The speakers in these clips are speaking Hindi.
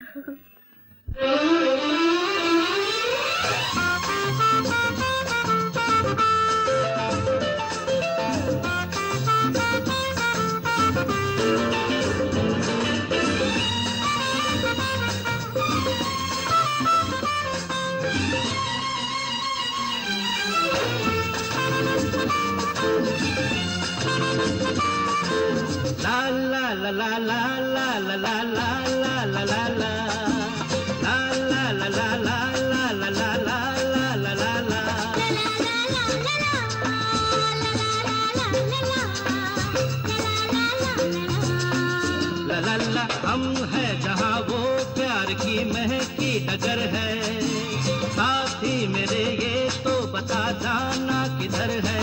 हम है जहाँ वो प्यार की महकी डगर है, साथी मेरे ये तो बता जाना किधर है।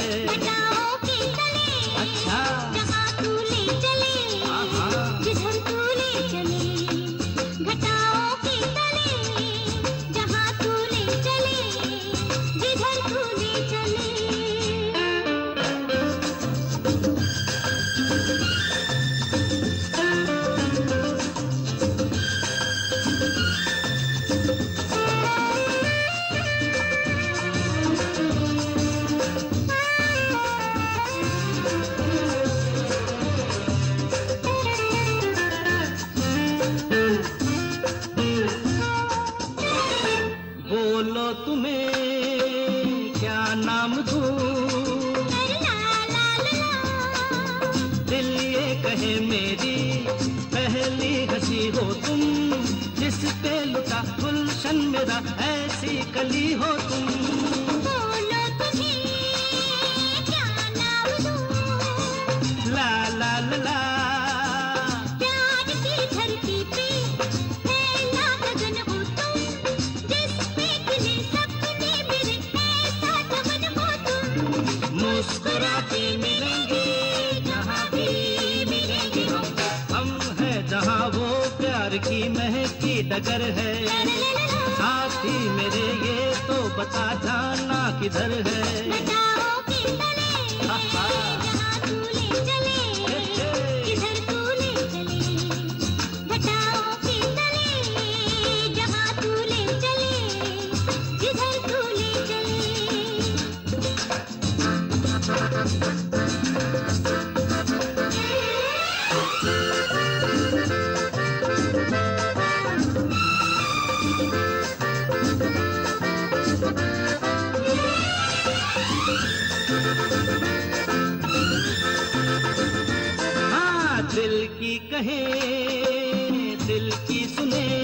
अच्छा जहाँ तू ले चले, जिधर तू ले चले, घटाओं के तले, जहाँ तू ले चले, जिधर तू ले चले। तुम्हें क्या नाम दूं, दिल ये कहे मेरी पहली हंसी हो तुम, जिस पे लुटा गुलशन मेरा ऐसी कली हो तुम। बोलो तुम्हें क्या नाम दूं, ला ला ला ला, प्यार की धरती पे फैला गगन हो तुम, जिस पे खिले सपने मेरे ऐसा गगन हो तुम। मुस्कुराते मिलेंगे जहाँ भी मिलेंगे हम है जहाँ वो प्यार की महकी डगर है, साथी मेरे ये तो बता जाना किधर है। घटाओं के तले, जहाँ तू ले चले, किधर तू ले चले, घटाओं के तले, जहाँ तू ले चले, जिधर तू ले चले। हाँ दिल की कहे, दिल की सुने,